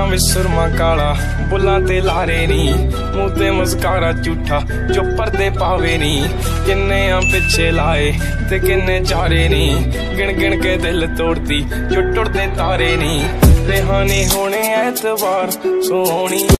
ਅੱਖਾਂ ਵਿੱਚ ਸੁਰਮਾ ਕਾਲਾ, ਬੁੱਲਾਂ ਤੇ ਲਾਰੇ ਨੀ, ਮੂੰਹ ਤੇ ਮੁਸਕਾਰਾ ਝੂਠਾ ਜੋ ਪਰਦੇ ਪਾਵੇ ਨੀ। ਕਿੰਨੇ ਆ ਪਿੱਛੇ ਲਾਏ ਤੇ ਕਿੰਨੇ ਚਾਰੇ ਨੀ, ਗਿਣ ਗਿਣ ਕੇ ਦਿਲ ਤੋੜਦੀ ਜੋ ਟੁੱਟਦੇ ਤਾਰੇ ਨੀ। ਰਹਾਨੀ ਹੋਣੇ ਐਤਵਾਰ ਸੋਹਣੀ।